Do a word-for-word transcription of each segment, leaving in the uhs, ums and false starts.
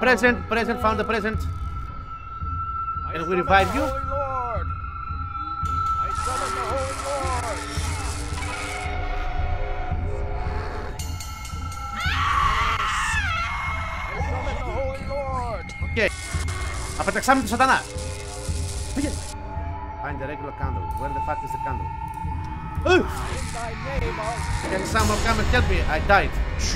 present, present, found the present. Can we revive you? Lord. I summon the Holy Lord. I summon the Holy Lord. Okay. Απεταξάμε τον σατανά. Πήγε. Find the regular candle. Where the fuck is the candle? In thy name, I'll... Can someone come and help me? I died.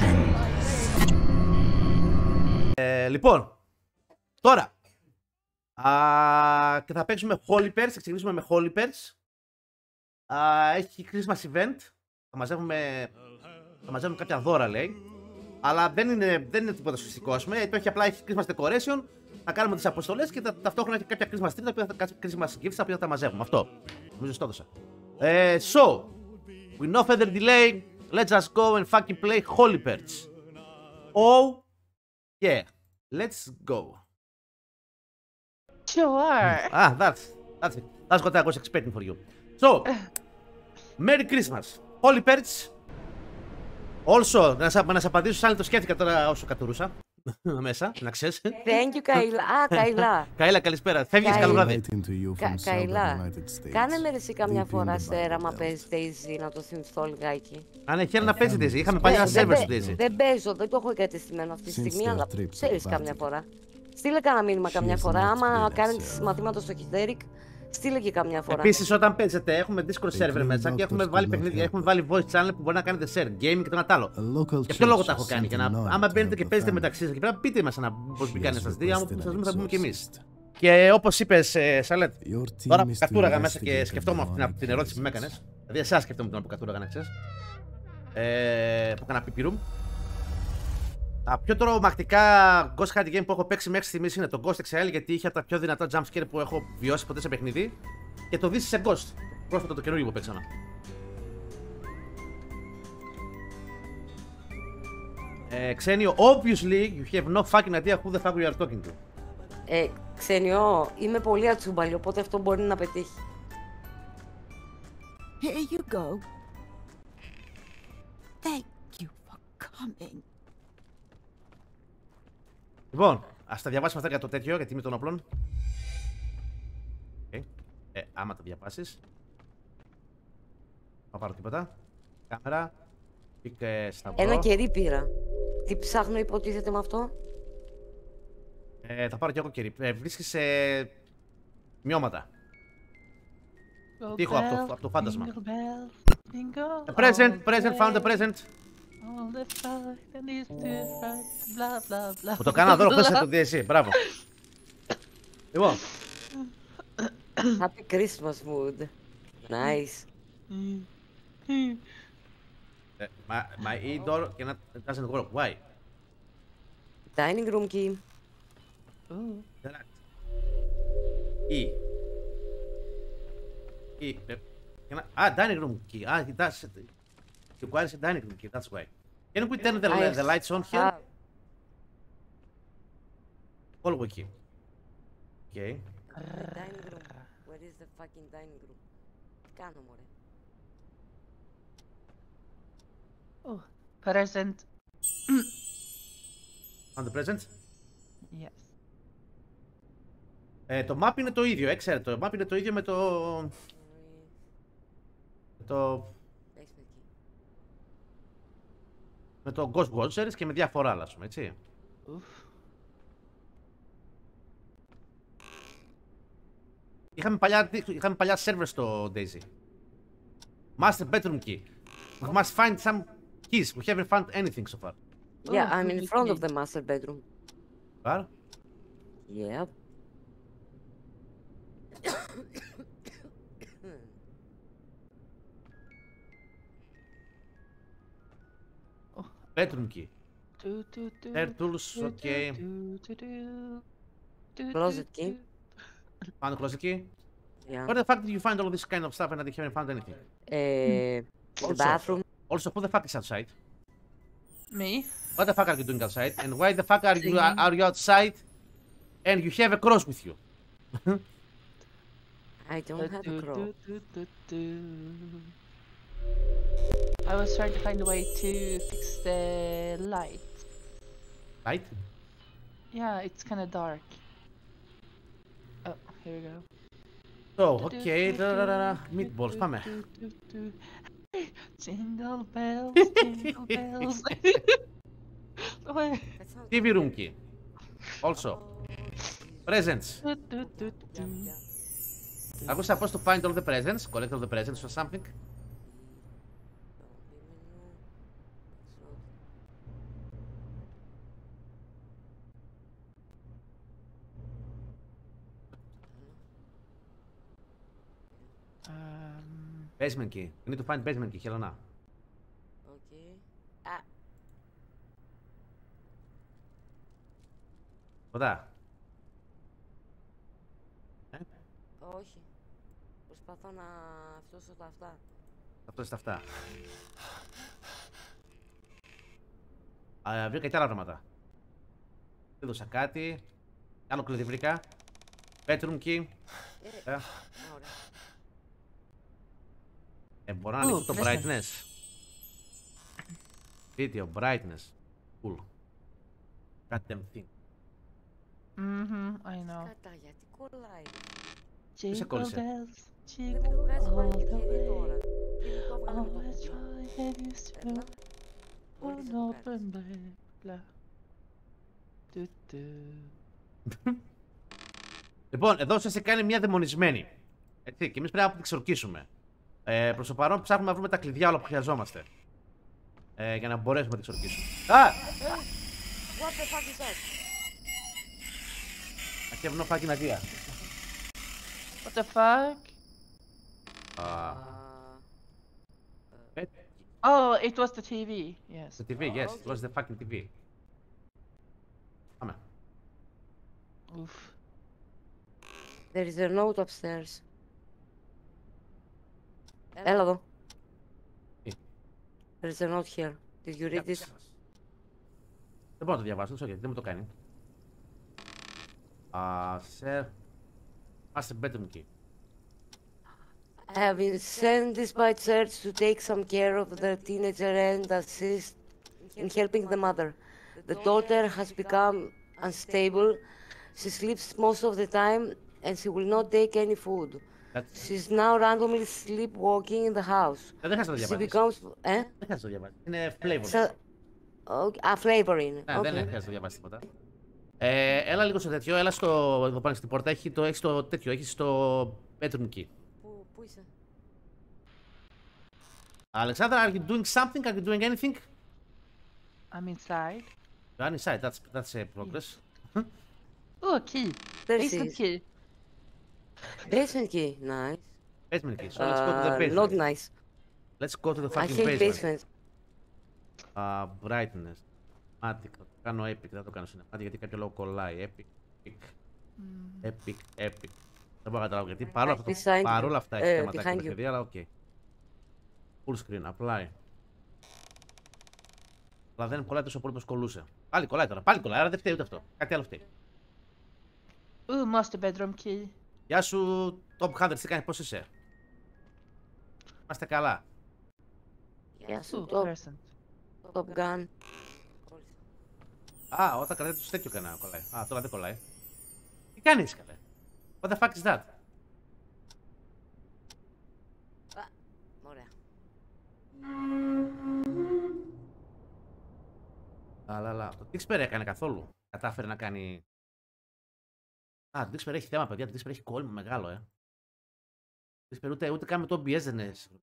Ε, λοιπόν, τώρα α, και θα παίξουμε Holy Purge, θα ξεκινήσουμε με Holy Purge. Α, έχει Christmas event, θα μαζεύουμε, θα μαζεύουμε κάποια δώρα λέει, αλλά δεν είναι, δεν είναι τίποτα σωστικό, ας πούμε, το έχει απλά έχει Christmas decoration, θα κάνουμε τις αποστολές και τα, ταυτόχρονα έχει κάποια Christmas tree, τα οποία θα Christmas gifts, τα οποία θα τα μαζεύουμε, αυτό, νομίζω στο έδωσα. Ε, so, with no further delay, let's just go and fucking play Holy Purge. Oh, yeah, let's go. Sure. Ah, that's that's it. That's what I was expecting for you. So, Merry Christmas, Holy Purge. Also, να σας, να σας απαντήσω σαν το σκέφτηκα τώρα όσο κατουρούσα μέσα, να ξέρεις. Thank you, Καηλά. Α, Καηλά. Καήλα, καλησπέρα. Φεύγεις, καλό βράδυ. Κα, Καηλά, κάνε με εσύ καμιά φορά σέρα, άμα παίζει Daisy, να το θυμηθώ λιγάκι. Αν έχει να παίζει Daisy, είχαμε πάλι ένα σερβερ στο Daisy. Δεν παίζω, δεν το έχω εγκατεστημένο αυτή τη στιγμή, αλλά ξέρεις καμιά φορά. Στείλε κανένα μήνυμα καμιά φορά, άμα κάνεις μαθήματα στο Χιτέρικ, στείλε και καμιά φορά. Επίσης, όταν παίζετε, έχουμε Discord server μέσα και έχουμε βάλει παιχνίδια, έχουμε βάλει voice channel που μπορεί να κάνετε share, gaming και το ένα τ' άλλο. Για ποιο λόγο τα έχω κάνει, για να, άμα μπαίνετε και παίζετε μεταξύ σας και πρέπει να πείτε μας να πώς μπήκανε να σας δει, άμα σας δούμε θα πούμε κι εμείς. Και όπως είπες, Σαλέτ, τώρα που κατούραγα μέσα και σκεφτόμουν αυτή την ερώτηση που με έκανες, δηλαδή εσάς σκεφτόμουν τώρα που κατούραγα να ξέρεις, ε, που έκανα πιπιρουμ. Τα πιο τρομακτικά ghost hunting game που έχω παίξει μέχρι στιγμής είναι το Ghost εξ ελ, γιατί είχε τα πιο δυνατά jumpscare που έχω βιώσει ποτέ σε παιχνίδι, και το This is a Ghost, πρόσφατα το καινούργιο που παίξαμε. Ε, Ξένιο, obviously you have no fucking idea who the fuck we are talking to. Ε, Ξένιο, είμαι πολύ ατσούμπαλη, οπότε αυτό μπορεί να πετύχει. Here you go. Thank you for coming. Λοιπόν, ας τα διαβάσουμε αυτά για το τέτοιο, γιατί είμαι των όπλων. Okay. Ε, άμα τα διαβάσεις. Θα πάρω τίποτα. Κάμερα. Πήκε σταυρό. Ένα κερί πήρα. Τι ψάχνω υποτίθεται με αυτό? Ε, θα πάρω και εγώ κερί. Ε, βρίσκεις ε, μειώματα. Τύχω από το, από το φάντασμα. A present, present, found a present. Μου το κάνα δώρο χθες το ντι σι, μπράβο. Λοιπόν. Happy Christmas mood. Nice. Uh, my my E door cannot doesn't work. Why? Dining room key. Oh. E. E. Can I, ah, dining room key. Ah, it does. It requires a dining room key. That's why. Can we turn the, the lights on here? Hallway key. Okay. The dining room. Where is the fucking dining room? Τι κάνω, μωρέ? Oh, present. On the present? Yes. Ε, το map είναι το ίδιο, ε, ξέρετε, το map είναι το ίδιο με το... με το... με το Ghost Watchers και με διάφορα άλλα, ας πούμε, έτσι. Oof. Είχαμε παλιά, είχαμε παλιά server στο Daisy. Master bedroom key. We must find some keys. We haven't found anything so far. Yeah, I'm in front of the master bedroom. Where? Yep. Bedroom key. Air tools, okay. Closet key. Found a closet key? Yeah. Where the fuck did you find all this kind of stuff and you haven't found anything? Uh, the bathroom. Also, who the fuck is outside? Me? What the fuck are you doing outside? And why the fuck are you are, are you outside? And you have a cross with you? I don't have a cross. I was trying to find a way to fix the light. Light? Yeah, it's kind of dark. Oh, here we go. So, okay, meatballs, πάμε. Jingle bells, jingle bells. τι βι room key. Also. Presents. Are we supposed to find all the presents? Collect all the presents or something? Um, Basement key. We need to find basement key, Helena. Okay. Α, Κοντά. όχι. Προσπαθώ να φτώσω τα αυτά. Αυτό είναι αυτά. Α, βρήκα και άλλα πράγματα. Έδωσα κάτι. Άλλο κλειδί βρήκα. Bedroom key. Ε, Ε, ωραία. ε, μπορώ να ανοίξω το presents. brightness. Video, brightness. Cool. Goddamn thing. mm-hmm, I know. Κατά, γιατί κολλάει. Jingle κόλλησε? bells, Δεν jingle μου βγάζει πάλι all την the ευκαιρία way. τώρα. Δεν το έβγαλα με το Always κουμπί. try and you still Έλα. Μπορείς an να το open κάνεις. blah. Do do. Λοιπόν, εδώ σας κάνει μια δαιμονισμένη. Έτσι, και εμείς πρέπει να την ξορκίσουμε. Ε, προς το παρόν ψάχνουμε να βρούμε τα κλειδιά όλα που χρειαζόμαστε. Ε, για να μπορέσουμε να την ξορκίσουμε. Α! What the fuck is that? I have no fucking idea. What the fuck? Uh, Α, Oh, it was the T V. Yes. the τι βι, yes, it was the fucking τι βι. Πάμε. Oof. There is a note upstairs. Έλα εδώ. Τι? There is a note here. Did you read this? Δεν μπορώ να το διαβάσω, όχι, δεν μου το κάνει. Α, sir. Master bedroom key. I have been sent this by church to take some care of the teenager and assist in helping the mother. The daughter has become unstable. She sleeps most of the time and she will not take any food. That's... She's now randomly sleepwalking in the house. Δεν χρειάζεται να το She διαβάσεις. becomes... Ε? Δεν χρειάζεται να το διαβάσεις. Είναι flavor. Sa- Okay. Α, flavor είναι. Ναι, δεν Okay. χρειάζεται να το διαβάσεις τίποτα. Ε, έλα λίγο στο τέτοιο, έλα στο... εδώ πάνω στην πόρτα, έχει το, έχει το τέτοιο, έχει το bedroom key. Πού, πού είσαι? Alexander, are you doing something? Are you doing anything? I'm inside. You're inside, that's, that's a progress. Oh, key. There Basement is. key. Basement key. Nice. Basement key, so let's go to the Uh, basement. not nice. Let's go to the I fucking hate basement. basement. Uh, brightness. Cinematic. Θα το κάνω epic, δεν θα το κάνω cinematic γιατί κάποιο λόγο κολλάει. Epic, epic, epic, epic. Δεν μπορώ να καταλάβω γιατί. Παρόλα αυτά, Behind- παρόλα αυτά έχει ε, θέματα behind και you. παιχνίδι, αλλά οκ. Full screen, apply. Αλλά δεν κολλάει τόσο πολύ όπως κολλούσε. Πάλι κολλάει τώρα, πάλι κολλάει, άρα δεν φταίει ούτε αυτό. Κάτι άλλο φταίει. Ooh, master bedroom key. Γεια σου, Top Hunter, τι κάνεις, πώς είσαι? Είμαστε καλά. Γεια σου, Ooh, Top, present. Top Gun. Α, όταν κρατάει το τέτοιο κανένα κολλάει. Α, τώρα δεν κολλάει. Τι κάνεις, καλέ? What the fuck is that? Ωραία. Αλλά, αλλά. Το Dixper έκανε καθόλου. Κατάφερε να κάνει. Α, το Dixper έχει θέμα, παιδιά. Το Dixper έχει κόλλημα μεγάλο, ε. Το Dixper ούτε, ούτε καν με το ο μπι ες δεν είναι.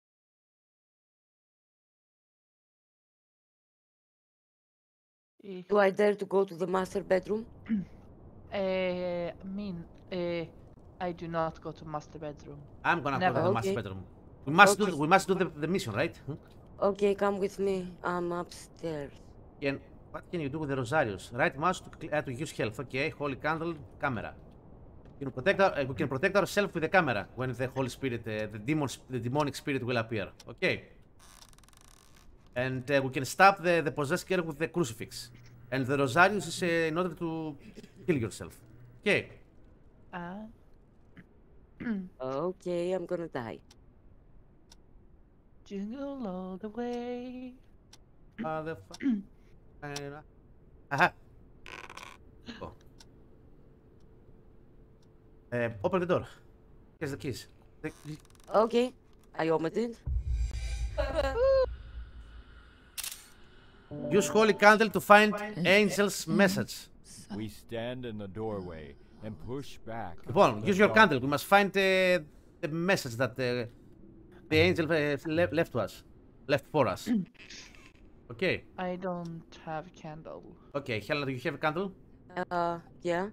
Eh, Do I dare to go to the master bedroom? eh, I mean, eh, I do not go to master bedroom. I'm gonna go Never. to the Okay. master bedroom. We must do, Okay. we must do the, the mission, right? Okay, come with me. I'm upstairs. And what can you do with the Rosarios? Right mouse to, cl- uh, to use health. Okay, holy candle, camera. We can protect, our, uh, we can protect ourselves with the camera when the Holy Spirit, uh, the demon, the demonic spirit will appear. Okay. And uh, we can stop the, the possessed girl with the crucifix. And the Rosarius is uh, in order to kill yourself. Okay. Ah, Okay, I'm gonna die. jingle all the way. Motherfucker. Αχα. Oh. Uh, open the door. Here's the keys. The... Okay, I opened it. Use holy candle to find angel's message. We stand in the doorway and push back. Λοιπόν, use your candle. We must find uh, the message that uh, the angel uh, left, left to us. Left for us. Okay. I don't have a candle. Okay, Helena, do you have a candle? Uh, yeah.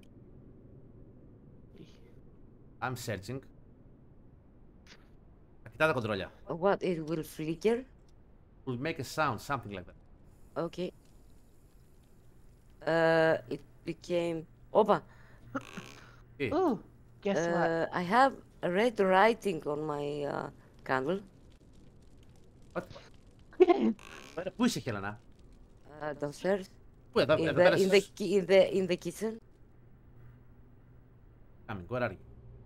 I'm searching. Κοιτά τα κοντρόλια. What, it will flicker? Will make a sound, something like that. Okay. Uh, it became... Opa! Okay. Ooh, guess Uh, what? I have a red writing on my uh, candle. What? Πού είσαι, Χέλενα? Uh, downstairs. Πού, εδώ, In εδώ the, πέρα in, the, ki- in, the, in the kitchen. Coming, where are you?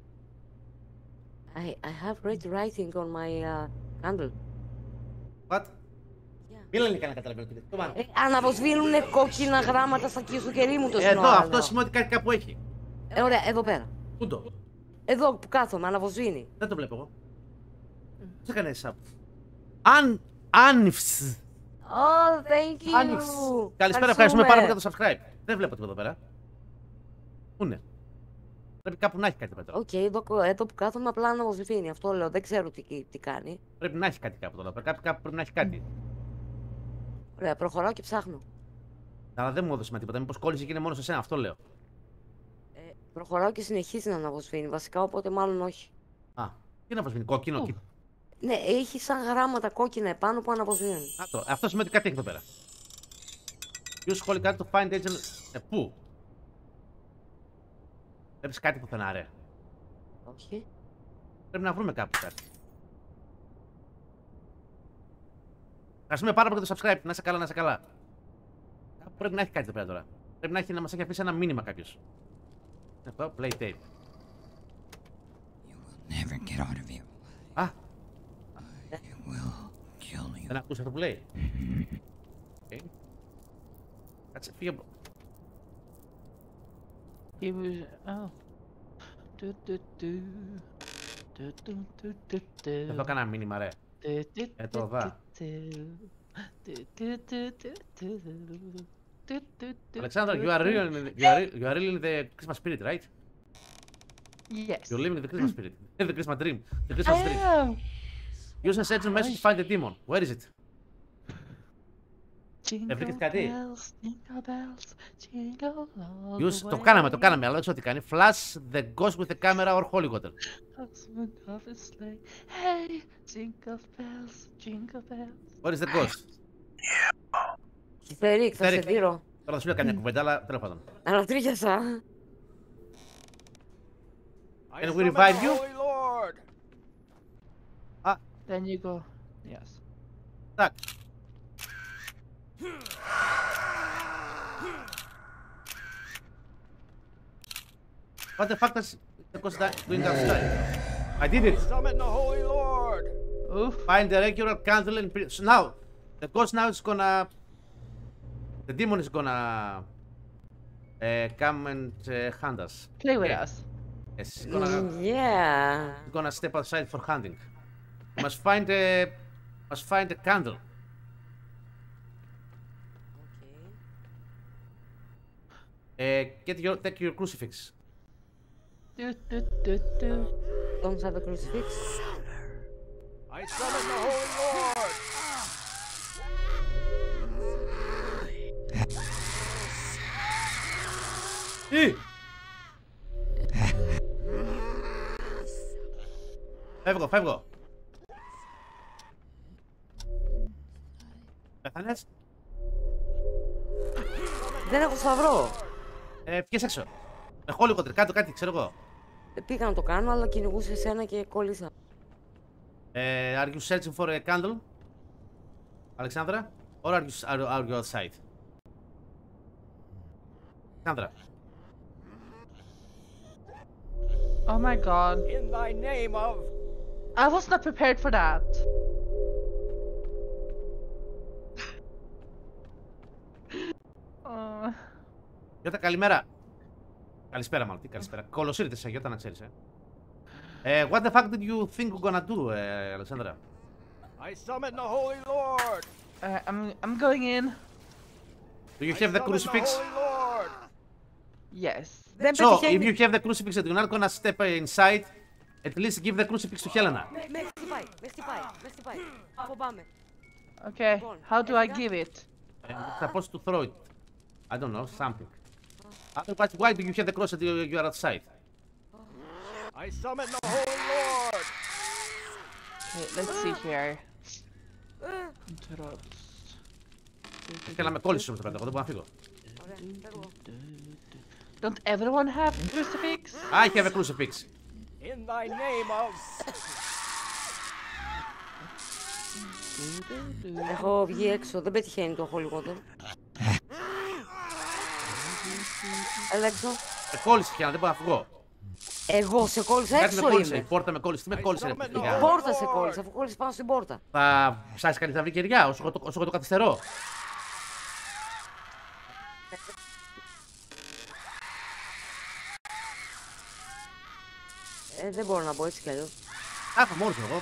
I, I have red writing on my uh, candle. What? Yeah. Μίλα ελληνικά να καταλαβαίνω. Come on. Ε, αναβοσβήνουνε κόκκινα γράμματα στα στο κερί μου το Εδώ, σημείο. αυτό σημαίνει ότι κάτι κάπου έχει. Ε, ωραία, εδώ πέρα. Πού το? Εδώ που κάθομαι, αναβοσβήνει. Δεν το βλέπω εγώ. Πώς έκανες σαπ. Αν... Άνοιψ. Oh, thank you. Άνοιξ. Καλησπέρα, ευχαριστούμε πάρα πολύ για το subscribe. Δεν βλέπω τίποτα εδώ πέρα. Πού είναι? Πρέπει κάπου να έχει κάτι εδώ πέρα. Οκ, okay, εδώ, εδώ που κάθομαι απλά αναβοσβήνει. Αυτό λέω, δεν ξέρω τι, τι κάνει. Πρέπει να έχει κάτι κάπου εδώ πέρα. Κάπου, κάπου πρέπει να έχει κάτι. Ωραία, προχωράω και ψάχνω. Αλλά δεν μου έδωσε με τίποτα. Μήπως κόλλησε και είναι μόνο σε σένα, αυτό λέω. Ε, προχωράω και συνεχίζει να αναβοσβήνει. Βασικά, οπότε μάλλον όχι. Α, τι να βάζει, κόκκινο. Ου. Κοι... Ναι, έχει σαν γράμματα κόκκινα επάνω που αναβοσβήνουν. Α, το, αυτό σημαίνει ότι κάτι έχει εδώ πέρα. Use holy card to find angel. Ε, πού? Βλέπεις κάτι πουθενά, ρε. Όχι. Πρέπει να βρούμε κάπου κάτι. Ευχαριστούμε πάρα πολύ για το subscribe. Να είσαι καλά, να είσαι καλά. Κάπου πρέπει να έχει κάτι εδώ πέρα τώρα. Πρέπει να, έχει, να μας έχει αφήσει ένα μήνυμα κάποιος. Εδώ, play tape. You will never get out of here. Α, I will kill you. δεν ακούς αυτό που λέει. Okay. Κάτσε, φύγε από... He was. Oh. Do, do, do. Do, do, do, do, do. Εδώ έκανα ένα μήνυμα, ρε. Do, do, Ε, το do, δα. do, do, do, do, do, do, do, do, do, Alexander, do, you are do. really, you are, you are really in the Christmas spirit, right? Yes. You're living in the Christmas spirit. In the Christmas dream. The I Christmas dream. am. Use a search message to find the demon. Where is it? Jingle βρήκες κάτι? bells, jingle bells, jingle all Use, the το way. κάναμε, το κάναμε, αλλά έτσι ό,τι κάνει. Flash the ghost with the camera or holy water. Husband of a sleigh. Hey, jingle bells, jingle bells. Where is the ghost? Φερίκ, θα σε Φερίκ. δείρω. Τώρα θα σου λέω καμιά κουβέντα, αλλά τέλος πάντων. Ανατρίχιασα. I Can we summon revive the you? Holy Lord. Then you go. Yes. Так. What the fuck does the ghost doing outside? I did it. Summon the Holy Lord. Oof. Find the regular candle and so now the ghost now is gonna the demon is gonna uh, come and uh, hunt us. Play with Okay. us. Yes, he's gonna Mm, yeah. he's gonna step outside for hunting. We must find a must find a candle. Uh, get your take your crucifix. Do, do, do, do. Don't have a crucifix. I summon the Holy Lord. Τι! Φεύγω, φεύγω. Πέθανες? Δεν έχω σταυρό. Ε, βγες έξω. Έχω λίγο τρικάτο κάτι, ξέρω εγώ. Ε, Πήγα να το κάνω, αλλά κυνηγούσε εσένα και κόλλησα. Ε, are you searching for a candle? Alexandra? Or are you, are, you- are you outside? Alexandra. Oh my god. In thy name of. I was not prepared for that. Uh, Γιώτα, καλημέρα. Καλησπέρα, μάλλον. Καλησπέρα. Καλώς ήρθες, Αγιώτα, να ξέρεις. Ε. What the fuck did you think we're gonna do, ε, Αλεξάνδρα? I summon the Holy Lord. Uh, I'm I'm going in. Do you have the crucifix? Yes. So, if you have the crucifix and you're not gonna step inside, at least give the crucifix to Helena. Με χτυπάει, με χτυπάει, με χτυπάει. Φοβάμαι. Okay. How do I give it? And you're supposed to throw it. I don't know, something. Otherwise, why do you have the cross and you you are outside? I summon the Holy Lord. Okay, let's see here. Interrupts. Θέλω να με κόλλησες όμως το πέντε, εγώ δεν μπορώ να φύγω. Don't everyone have crucifix? I have a crucifix. In thy name of... Έχω βγει έξω, δεν πετυχαίνει το Holy Water. Έλα έξω. Με κόλλησε Χέλα, δεν μπορώ να φύγω. Εγώ σε κόλλησα Κάτι με έξω κόλλησε, η είμαι. πόρτα με κόλλησε, τι με κόλλησε ρε Η παιδιά. πόρτα σε κόλλησε, αφού κόλλησε πάνω στην πόρτα. Θα ψάσεις κάτι θα βρει κεριά, όσο εγώ το- όσο εγώ το καθυστερώ. Ε, δεν μπορώ να μπω έτσι κι αλλιώς. Άχα μόνος μου εγώ.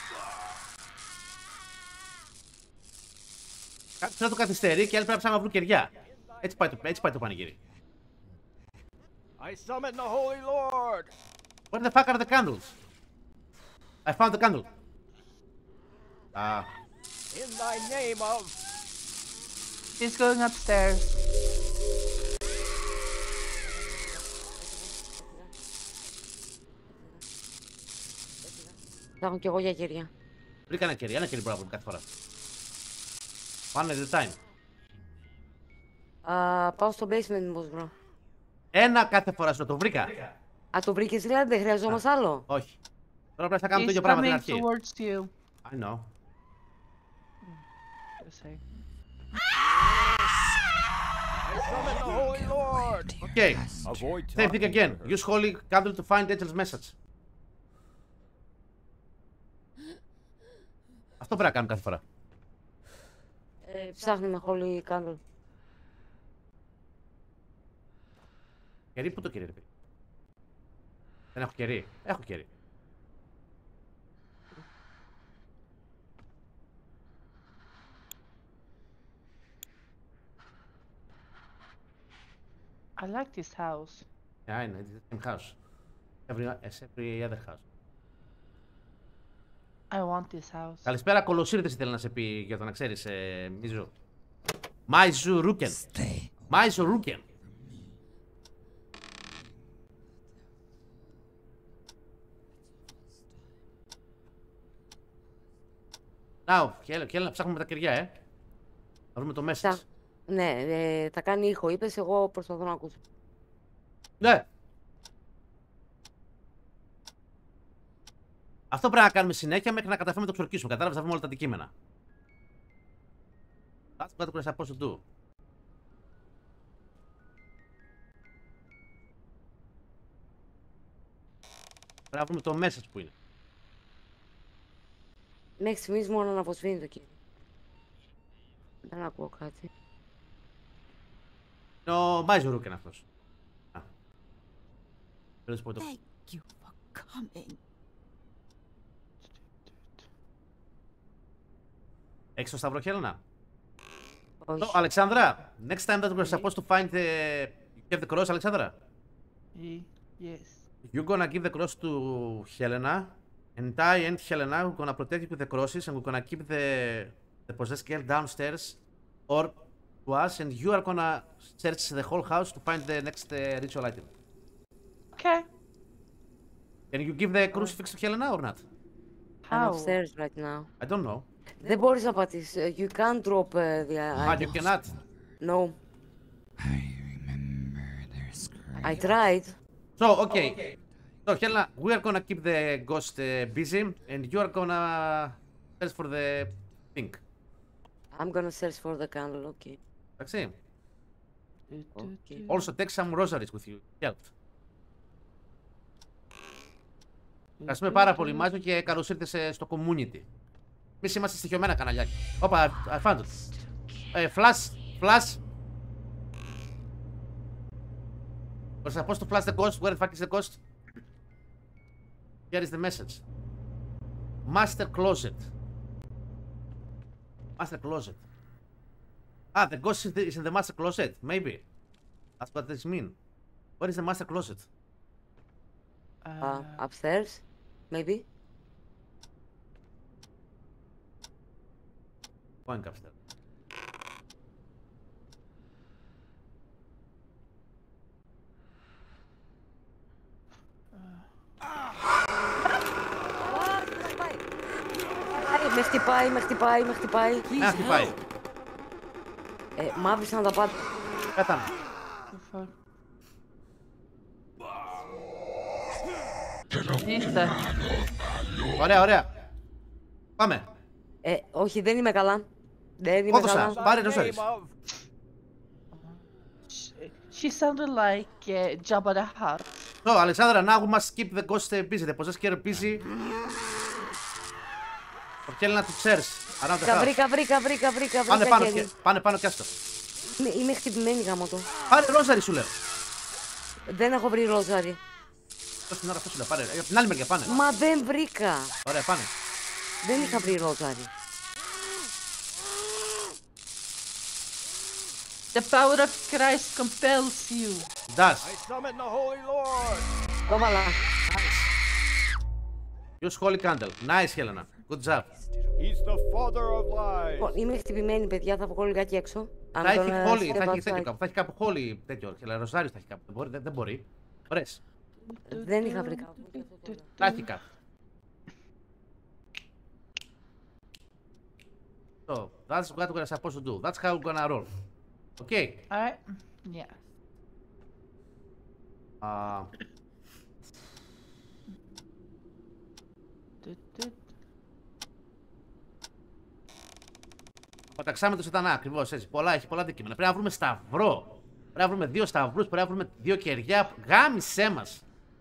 Κάτι να το καθυστερεί και άλλοι πρέπει να ψάχνουν να βρουν κεριά. Έτσι πάει το, έτσι πάει το πανηγύρι. I summon the Holy Lord. Where the fuck are the candles? I found the candle. Ah, In thy name of... She's going upstairs. Ψάχνω κι εγώ για κεριά. βρήκα ένα κερί, ένα κερί μπορώ να βρούμε κάθε φορά. One at a time. Α, πάω στο basement μήπως βρω. Ένα κάθε φορά σου το βρήκα. Α, το βρήκες δηλαδή, δεν χρειαζόμαστε άλλο. Όχι. Τώρα πρέπει να κάνουμε το He's ίδιο πράγμα την coming αρχή. towards you. I know. Just say. I summon the Holy Lord. Okay. Avoid Same thing talking again. to her. Use holy candle to find Angel's message. Αυτό πρέπει να κάνουμε κάθε φορά. Ε, ψάχνει με Holy Candle. Κερί, πού το κερί, ρε παιδί. Δεν έχω κερί. Έχω κερί. I like this house. Yeah, I know. It's the same house. Every, as every other house. I want this house. Καλησπέρα, Καλώς ήρθες ήθελα να σε πει για το να ξέρεις, ε, Μίζου. Μάιζου Ρούκεν. Stay. Μάιζου Ρούκεν. Ναου, και έλα να ψάχνουμε τα κεριά, ε. Να βρούμε το μέσα. Ψάχ- Ναι, ε, θα κάνει ήχο, είπες, εγώ προσπαθώ να ακούσω. Ναι. Αυτό πρέπει να κάνουμε συνέχεια μέχρι να καταφέρουμε να το ξορκίσουμε. Κατάλαβες, θα βρούμε όλα τα αντικείμενα. That's what we're supposed to do. Πρέπει να βρούμε το μέσα που είναι. Μέχρι στιγμής μόνο να αποσβήνει το κύριο. Δεν ακούω κάτι. Είναι ο Μάιζο Ρούκεν αυτός. Α. Θέλω να σου πω το... Thank you for coming. Έχεις το σταυρό, Χέλενα? Όχι. Oh, Alexandra, next time that we're supposed to find the... You have the cross, Alexandra? Y- Yes. You're gonna give the cross to Helena, and I and Helena are gonna protect you with the crosses, and we're gonna keep the the possessed girl downstairs or to us, and you are gonna search the whole house to find the next uh, ritual item. Okay. Can you give the crucifix to Helena or not? I'm How? upstairs right now. I don't know. Δεν μπορείς να πατήσεις. You can't drop uh, the Ah, you items. cannot. No. I remember their scream. I tried. So, okay. So, Helena, we are gonna keep the ghost uh, busy, and you are gonna search for the thing. I'm gonna search for the candle, okay. Εντάξει. Okay. Also, take some rosaries with you. Help. Ευχαριστούμε πάρα πολύ, Μάζο, και καλώς ήρθες ε, στο community. Εμείς είμαστε στοιχειωμένα καναλιάκι. Όπα, I found it. Ε, flash, flash. Was supposed to flash the ghost. Where the fuck is the ghost? Here is the message. Master closet. Master closet. Ah, the ghost is, the, is in the master closet. Maybe. That's what this means. Where is the master closet? Uh, uh upstairs, maybe. Going upstairs. Με χτυπάει, με χτυπάει, με χτυπάει. Να χτυπάει. Ε, μαύρισαν τα πάντα. Πέταμε. Ήρθε. Ωραία, ωραία. Πάμε. Ε, όχι, δεν είμαι καλά. Δεν είμαι Πόδωσα, καλά. πάρε νόσαρις. She sounded like uh, Jabba the Hutt. No, Alexandra, now we must keep the ghost busy. The possessed care busy. For Helena to search around the house. Βρήκα, βρήκα, βρήκα, βρήκα, Πάνε βρήκα πάνω, και... και, πάνε πάνω κι άστο. Είμαι, είμαι χτυπημένη γάμο το. Πάρε ρόζαρι σου λέω. Δεν έχω βρει ρόζαρι. Τόσο την ώρα αυτό σου λέω, πάρε. Από την άλλη μεριά πάνε. Μα δεν βρήκα. Ωραία, πάνε. Δεν είχα βρει ρόζαρι. The power of Christ compels you. Does. I summon the Holy Lord. Το βάλα. Use holy candle. Nice, Helena. Good job. He's the father of lies. Λοιπόν, είμαι χτυπημένη, παιδιά, θα βγω λιγάκι έξω. Θα έχει holy, θα έχει τέτοιο κάπου. Θα έχει κάπου holy τέτοιο. Ροζάριο θα έχει κάπου. Δεν μπορεί. Δεν, δεν μπορεί. Ωραίες. Δεν είχα βρει κάπου. Θα έχει κάπου. So, that's what we're supposed to do. That's how we're gonna roll. Okay. Alright. Yeah. Uh, Παταξάμε το σατανά, ακριβώς έτσι. Πολλά, έχει πολλά αντικείμενα. Πρέπει να βρούμε σταυρό. Πρέπει να βρούμε δύο σταυρούς, πρέπει να βρούμε δύο κεριά. Γάμισέ μας.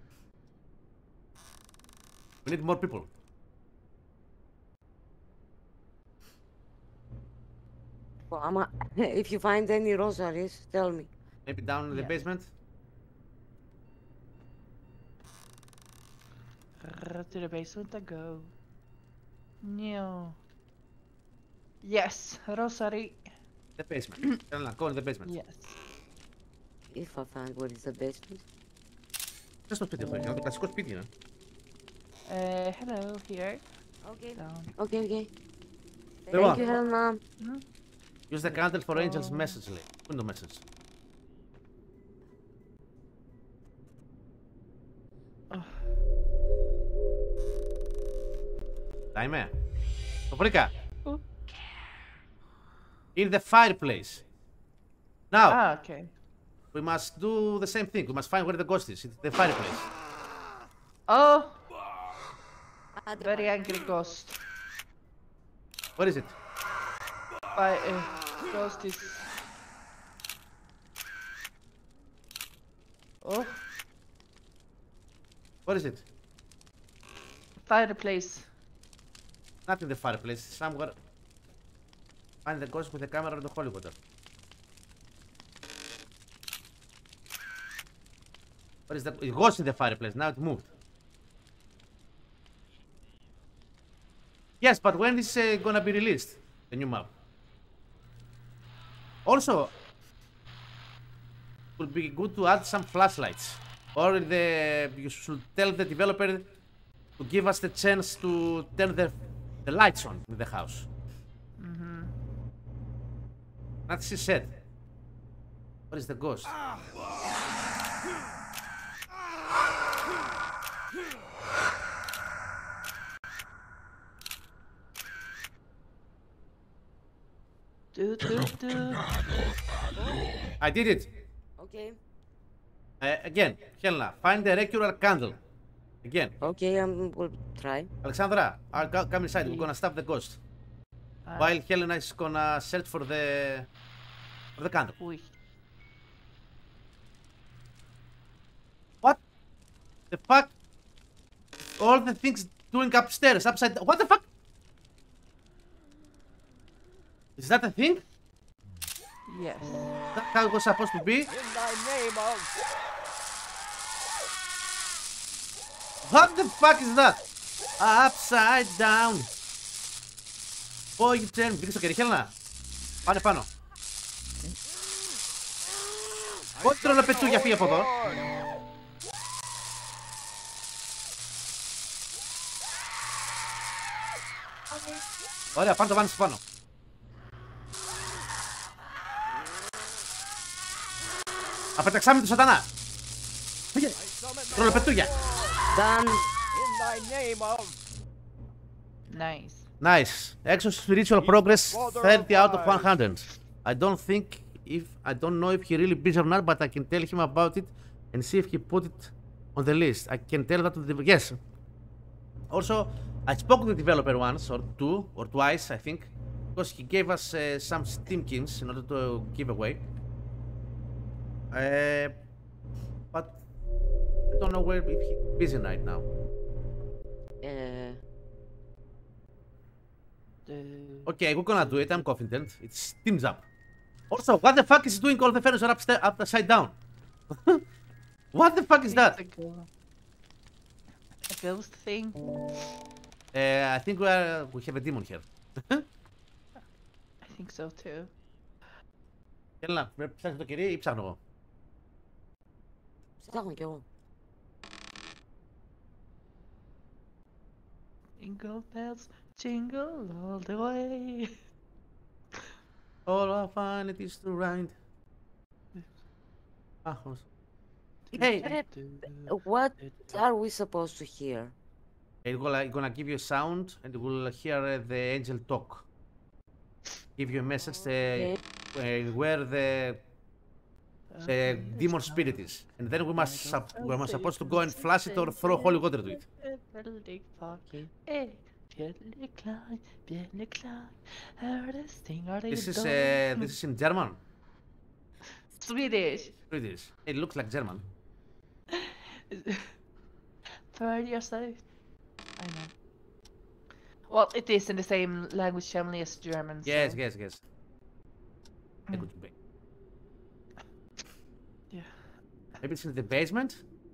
We need more people. Άμα, if you find any rosaries, tell me. Maybe down in the Yeah. basement. To the basement I go. No. Yes, Rosary. The basement. Έλα, go in the basement. Yes. If I find what is the basement. Πες στο σπίτι αυτό, είναι το κλασικό σπίτι είναι. Uh, hello, here. Okay. Down. Okay, okay. Λοιπόν. Thank you, Helena. Use the candle for angel's message, λέει. Πού είναι το message? Τα είμαι. Το βρήκα. In the fireplace. Now, Ah, okay. we must do the same thing. We must find where the ghost is. It's the fireplace. Oh! Very angry ghost. Where is it? By, uh, ghost is... Oh, Where is it? fireplace. Not in the fireplace. Somewhere. Find the ghost with the camera on the holy water. What is the? It was in the fireplace. Now it moved. Yes, but when is uh, gonna be released? The new map. Also, it would be good to add some flashlights, or the you should tell the developer to give us the chance to turn the the lights on in the house. Mm-hmm. That's she said. What is the ghost? Do, do, do. I did it. Okay. Uh, again, Helena, find the regular candle. Again, Okay, I will try. Alexandra, I'll co- come inside. We're gonna stop the ghost. Alright. While Helena is gonna search for the for the candle. Ui. What the fuck? All the things doing upstairs, upside down. What the fuck? Is that a thing? Yes. That how it was supposed to be? In thy name of... What the fuck is that? Upside down. Oh, you turn. Μπήκε στο κερί, Χέλνα. Πάνε πάνω. Όχι τρολοπετούγια, φύγε από εδώ. Ωραία, πάνε το βάνεις πάνω. Απεταξάμε του σατανά. Φύγε. Τρολοπετούγια. Done. In thy name of Nice. Nice. Exorcist spiritual progress thirty out of one hundred. I don't think if I don't know if he really busy or not, but I can tell him about it and see if he put it on the list. I can tell that to the yes. Also, I spoke to the developer once or two or twice, I think, because he gave us uh, some Steam keys in order to give away. Uh, but I don't know where if he's busy right now. Uh, Okay, we're gonna do it. I'm confident. It's Steam's up. Also, what the fuck is doing all the furniture upstairs, upside down? What the fuck is that? A ghost, a ghost thing. Uh, I think we are we have a demon here. I think so too. Έλα, πρέπει να ψάχνει το κερί ή ψάχνω εγώ? Ψάχνω κι εγώ. Jingle bells, jingle all the way. All I find it is to ride. Ah, hey, What are we supposed to hear? it's gonna, it's gonna give you a sound and you will hear uh, the angel talk. Give you a message uh, uh, where the the demon spirit is, and then we must sup- we are supposed to go and flush it or throw holy water to it. This is uh, this is in German. Swedish. Swedish. It looks like German. For yourself. I know. Well, it is in the same language family as German. Yes, so. yes, yes. A good break. Yeah. Maybe it's in the basement.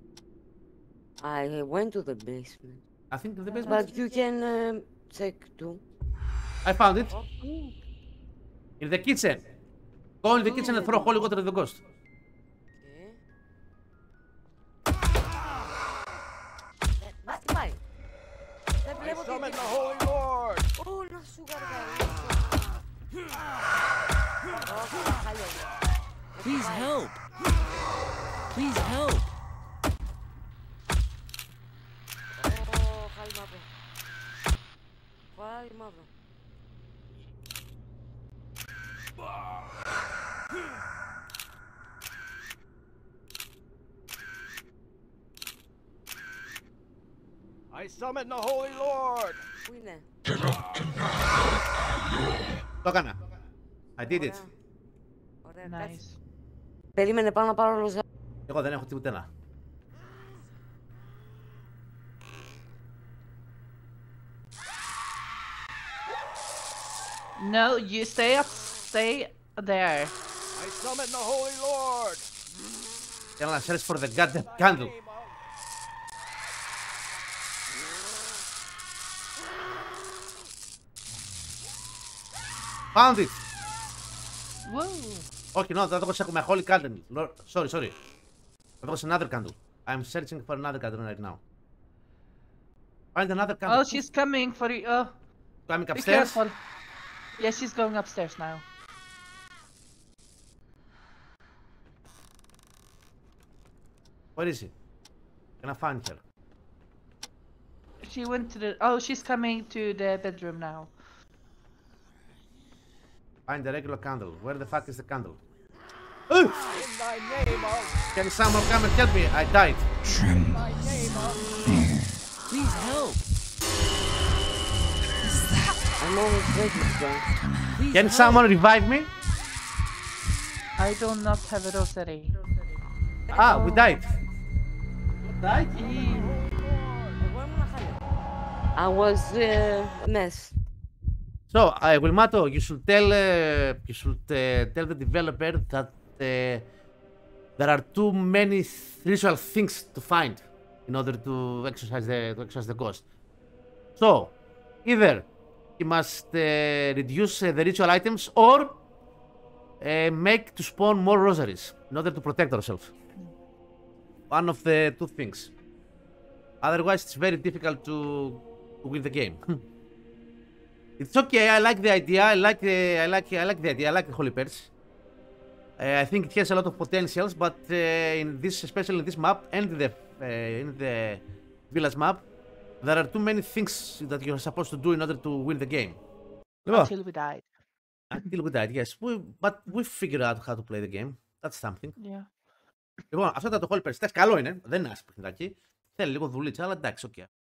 I went to the basement. I think in the basement. But you can um, check too. I found it. In the kitchen. Go in the kitchen and throw holy water to the ghost. Μας τι πάει. Δεν I βλέπω summon τι... the Holy Lord. Ω, να σου γαργαρίσω. Όχι, χαλιό. Please help. Please help. Ω, χάλι μαύρο. Χάλι μαύρο. I summon the Holy Lord. Πού είναι? Το έκανα. I did it. Ωραία, κάτσε. Nice. Περίμενε, πάω να πάρω ροζά. Εγώ δεν έχω τίποτα. No, you stay up, stay there. I summon the Holy Lord. Θέλω να search for the goddamn candle. Found it. Whoa. Όχι, no, δεν το έχουμε. Holy candle. Lord, sorry, sorry. There was another candle. I'm searching for another candle right now. Find another candle. Oh, she's coming for you. Oh, Coming be upstairs. careful. Yeah, she's going upstairs now. Where is she? Can I find her? She went to the. Oh, she's coming to the bedroom now. Find the regular candle. Where the fuck is the candle? In thy name of Can someone come and help me? I died. Tremble. thy name of Please help. I'm always ready to go. Please Can help. someone revive me? I do not have a rosary. Ah, we died. Died? Εγώ ήμουν χάλια. I was uh, a mess. So, uh, Wilmato, you should tell uh, you should uh, tell the developer that uh, there are too many ritual things to find in order to exorcise the, to exorcise the ghost. So, either he must uh, reduce uh, the ritual items or uh, make to spawn more rosaries in order to protect herself. One of the two things. Otherwise, it's very difficult to, to win the game. It's okay. I like the idea. I like the. I like. I like the idea. I like the Holy Purge. Uh, I think it has a lot of potentials, but uh, in this, especially in this map and the uh, in the village map, there are too many things that you're supposed to do in order to win the game. Until we died. Until we died, yes. We, but we figured out how to play the game. That's something. Yeah. Λοιπόν, αυτό ήταν το Holy Purge. Εντάξει, καλό είναι. Δεν είναι άσπρο παιχνιδάκι. Θέλει λίγο δουλίτσα, αλλά εντάξει, οκ. Okay.